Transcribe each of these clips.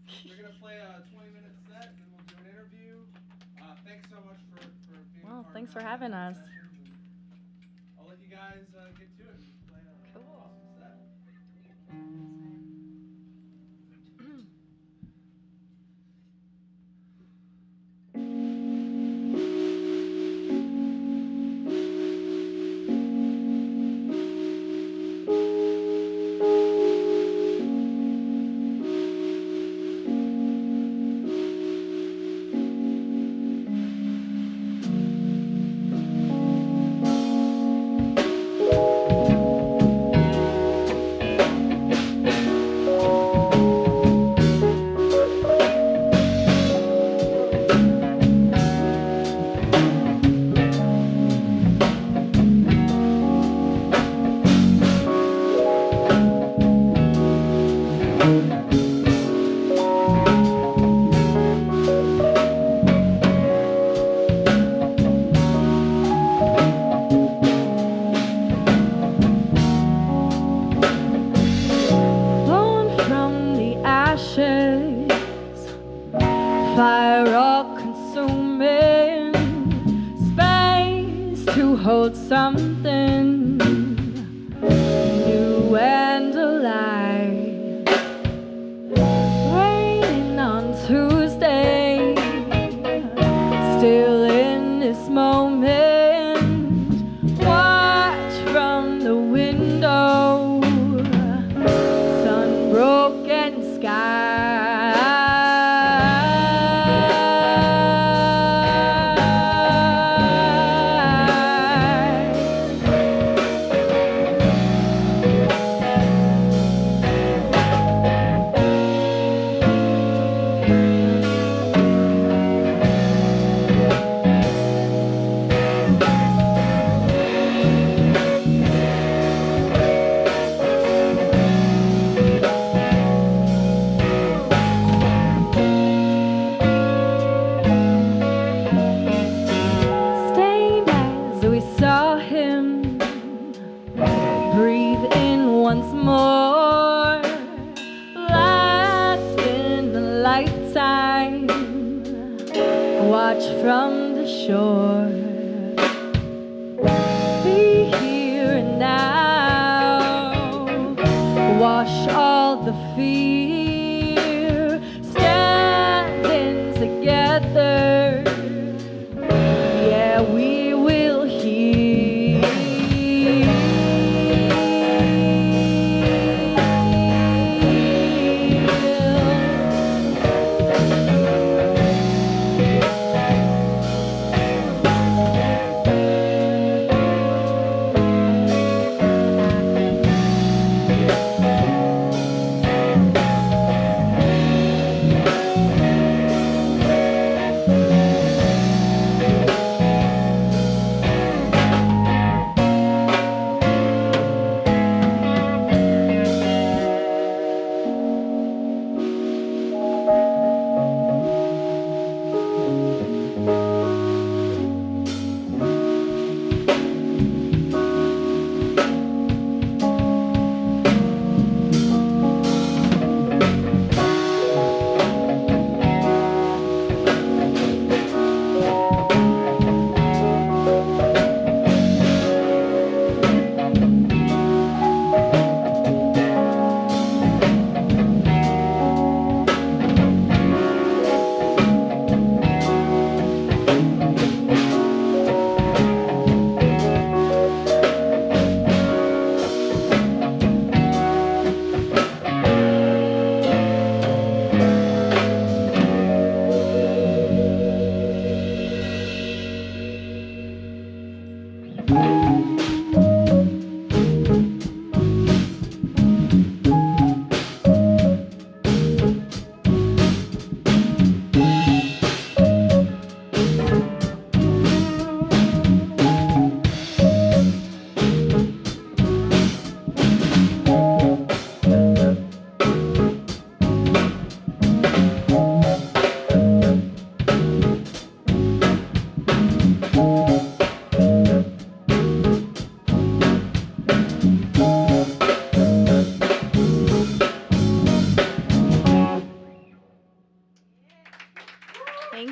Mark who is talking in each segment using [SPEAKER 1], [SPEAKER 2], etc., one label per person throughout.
[SPEAKER 1] We're going to play a 20-minute set, and then we'll do an interview. Thanks so much for being
[SPEAKER 2] Well,
[SPEAKER 1] part
[SPEAKER 2] thanks
[SPEAKER 1] of
[SPEAKER 2] for having us.
[SPEAKER 1] I'll let you guys get to it and play an awesome set.
[SPEAKER 2] Fire all-consuming space to hold something new and alive. Raining on Tuesday, still in this moment. Watch from the window, sun-broken sky. More last in a lifetime. Watch from the shore, be here and now. Wash all the fear, standing together. Yeah, we will heal.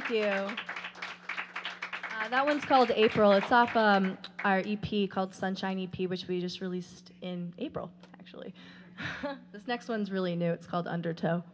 [SPEAKER 2] Thank you. That one's called April. It's off our EP called Sunshine EP, which we just released in April, actually. This next one's really new. It's called Undertow.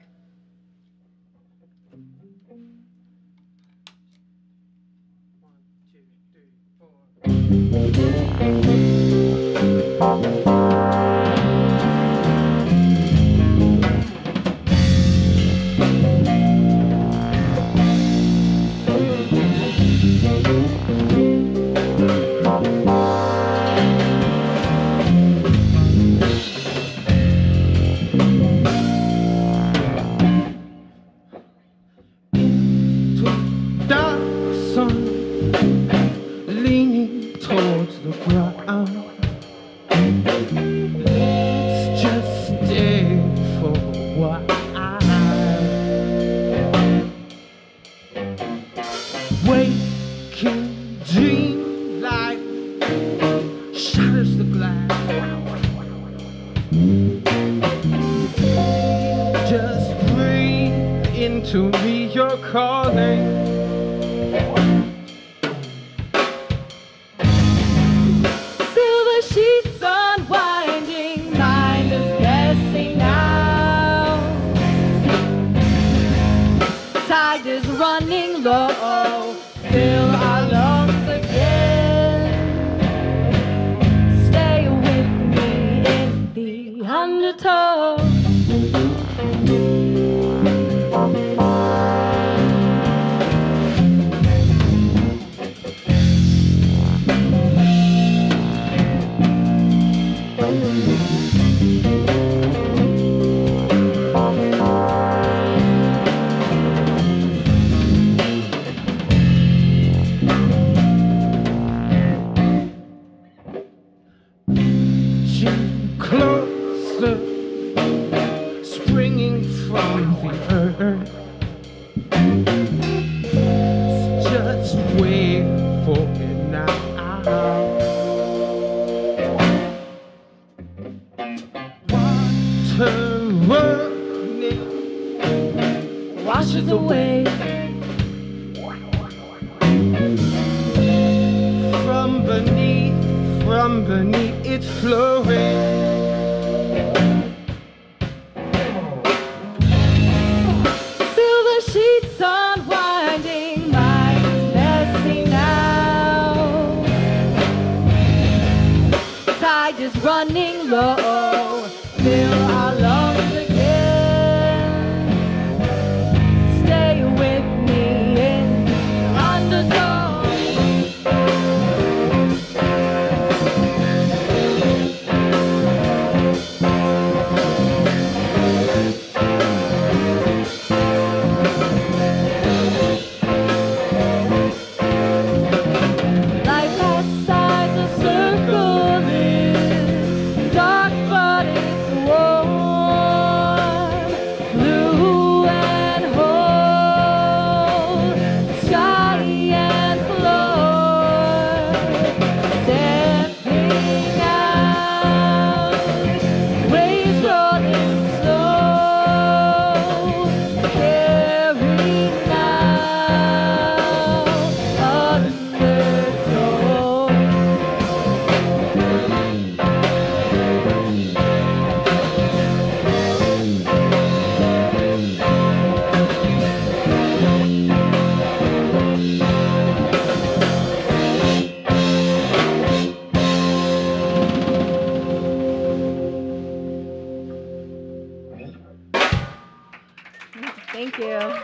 [SPEAKER 2] Thank you. Oh,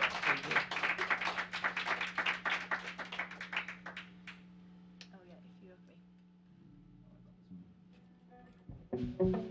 [SPEAKER 2] yeah, if you have me.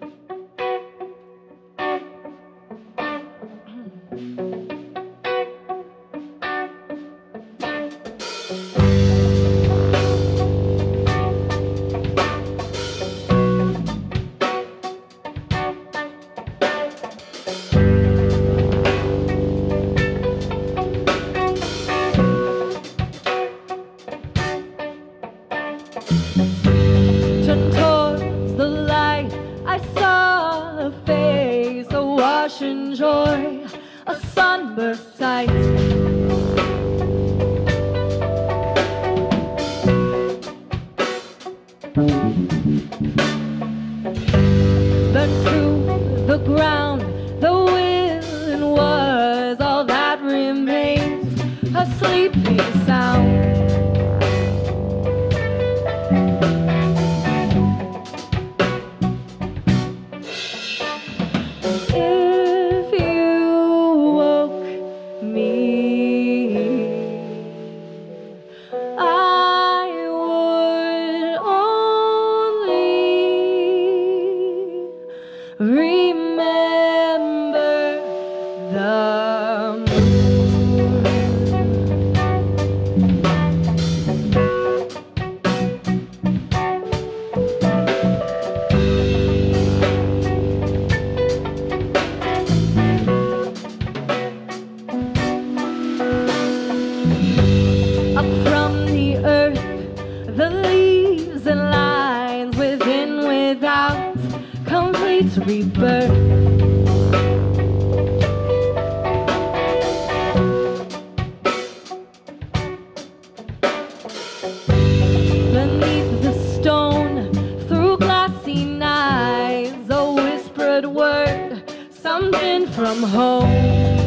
[SPEAKER 2] Joy, a sunburst sight. sleepy sound. If you woke me, I would only remember the up from the earth, the leaves and lines within, without complete rebirth. Beneath the stone, through glassy eyes, a whispered word, something from home.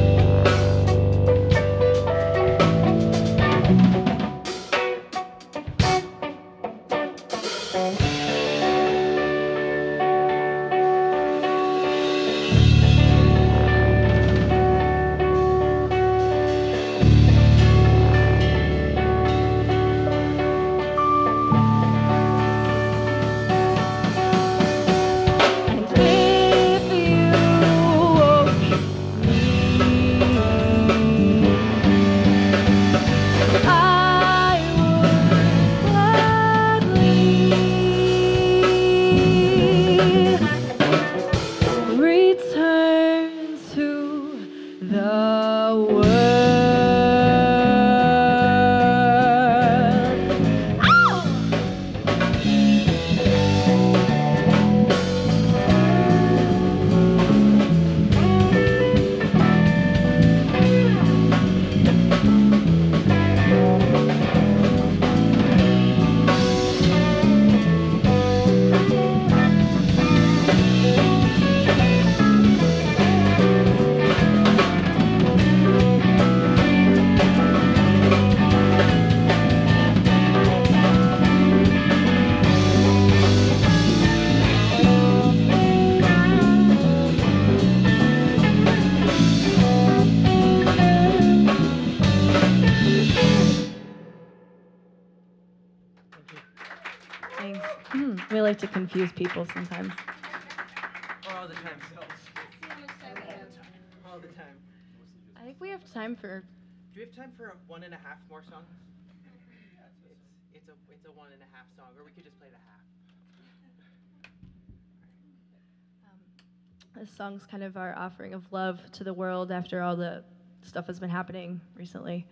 [SPEAKER 2] Thanks. We like to confuse people sometimes.
[SPEAKER 1] All the time, all the time.
[SPEAKER 2] I think we have time for.
[SPEAKER 1] Do we have time for 1.5 more songs? It's a 1.5 song, or we could just play the half.
[SPEAKER 2] This song's kind of our offering of love to the world after all the stuff that's been happening recently.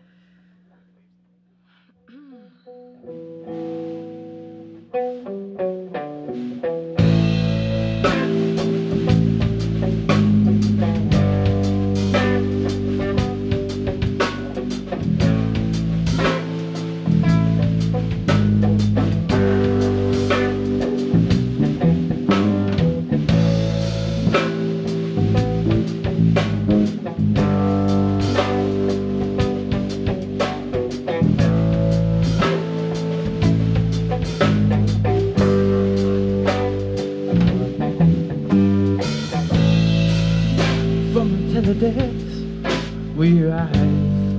[SPEAKER 3] The depths we rise,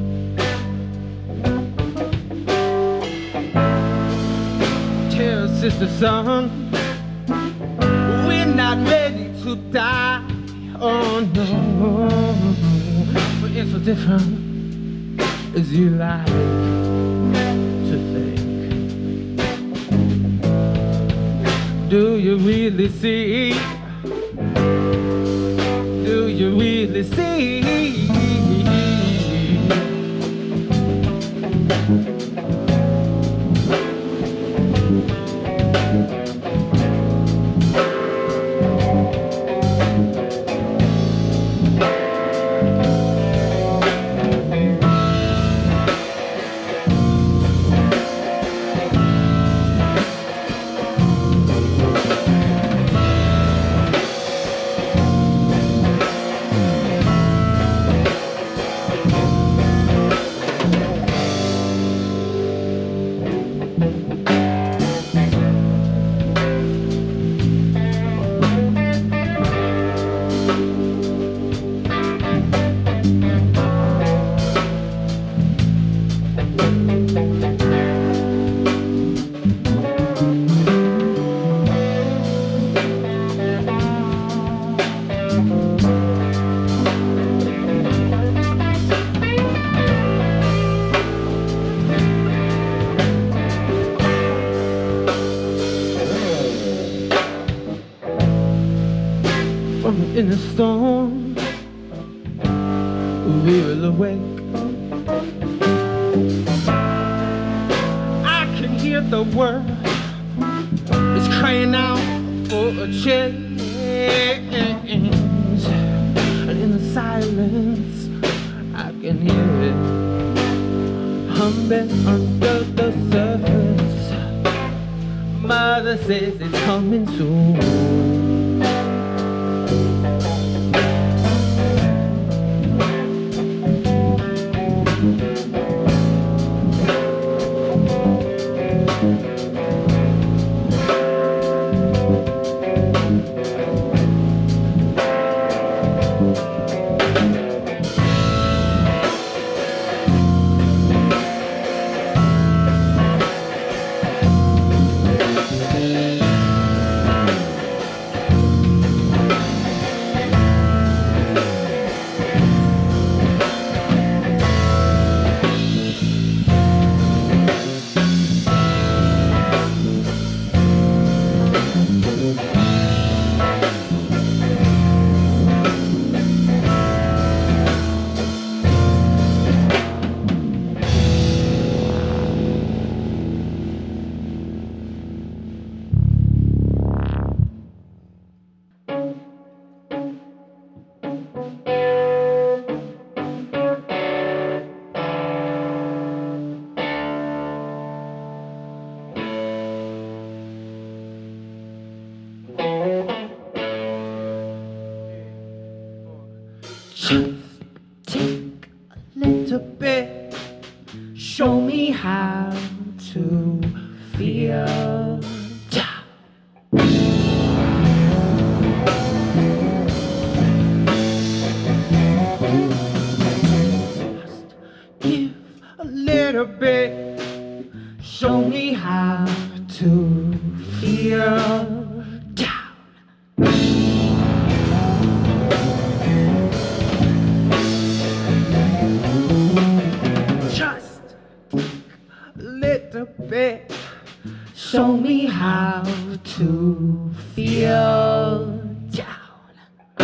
[SPEAKER 3] tell sister sun, we're not ready to die. Oh no, but it's so different as you like to think. Do you really see? Do you really see? storm, we will awake. I can hear the world is crying out for a change, and in the silence I can hear it humming under the surface. Mother says it's coming soon. Just take a little bit, show me how to feel. Just give a little bit, show me how to feel. Little bit, show me how to feel down.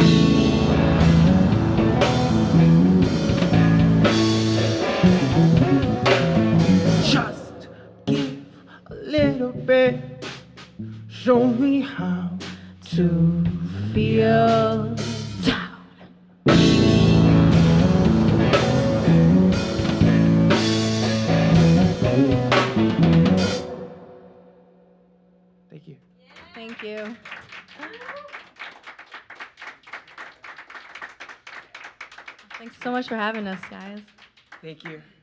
[SPEAKER 3] Just give a little bit, show me how to feel down. Thank you.
[SPEAKER 2] Thank you. Thanks so much for having us, guys.
[SPEAKER 3] Thank you.